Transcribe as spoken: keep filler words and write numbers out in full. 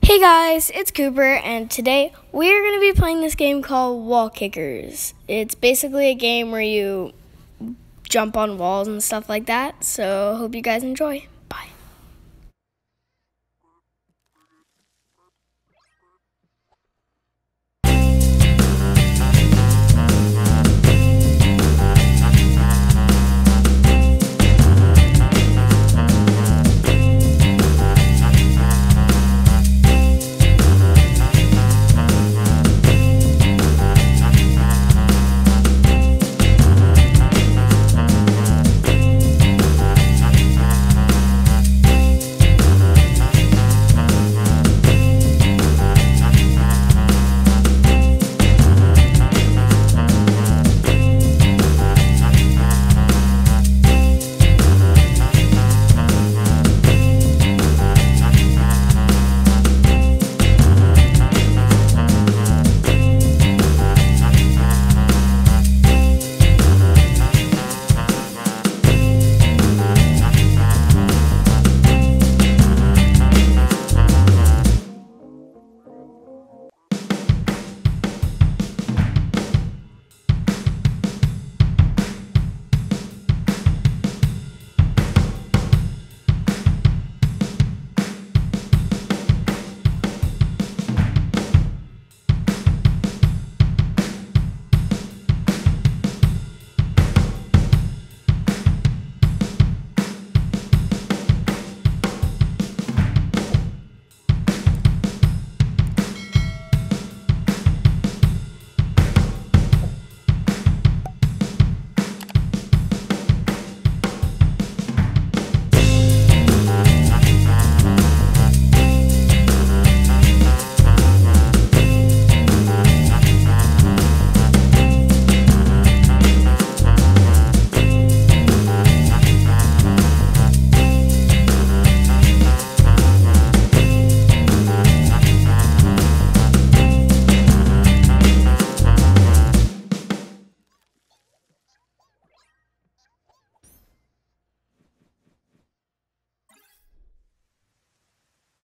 Hey guys, it's Cooper, and today we're going to be playing this game called Wall Kickers. It's basically a game where you jump on walls and stuff like that, so hope you guys enjoy.